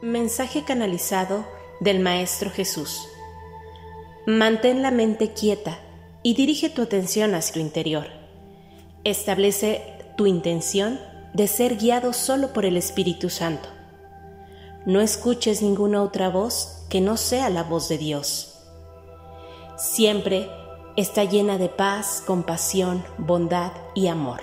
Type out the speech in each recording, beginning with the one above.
Mensaje canalizado del Maestro Jesús. Mantén la mente quieta y dirige tu atención hacia lo interior. Establece tu intención de ser guiado solo por el Espíritu Santo. No escuches ninguna otra voz que no sea la voz de Dios. Siempre está llena de paz, compasión, bondad y amor.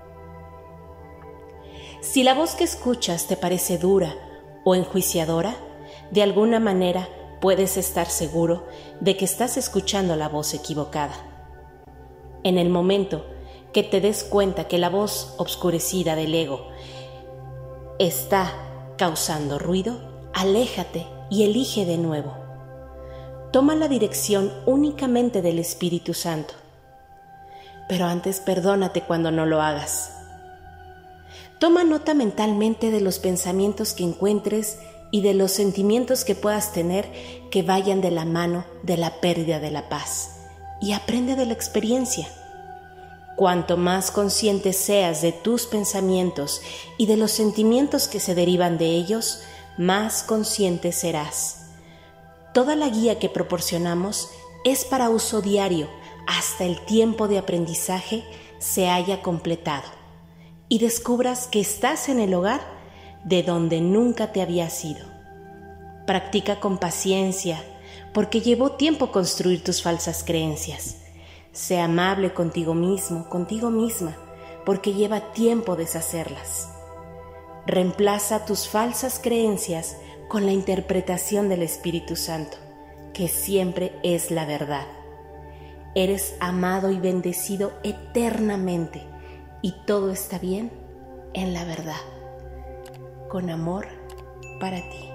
Si la voz que escuchas te parece dura o enjuiciadora, de alguna manera puedes estar seguro de que estás escuchando la voz equivocada. En el momento que te des cuenta que la voz obscurecida del ego está causando ruido, aléjate y elige de nuevo. Toma la dirección únicamente del Espíritu Santo. Pero antes perdónate cuando no lo hagas. Toma nota mentalmente de los pensamientos que encuentres y de los sentimientos que puedas tener que vayan de la mano de la pérdida de la paz, y aprende de la experiencia. Cuanto más consciente seas de tus pensamientos y de los sentimientos que se derivan de ellos, más consciente serás. Toda la guía que proporcionamos es para uso diario hasta el tiempo de aprendizaje se haya completado y descubras que estás en el hogar de donde nunca te habías ido. Practica con paciencia, porque llevó tiempo construir tus falsas creencias. Sé amable contigo mismo, contigo misma, porque lleva tiempo deshacerlas. Reemplaza tus falsas creencias con la interpretación del Espíritu Santo, que siempre es la verdad. Eres amado y bendecido eternamente, y todo está bien en la verdad. Con amor para ti.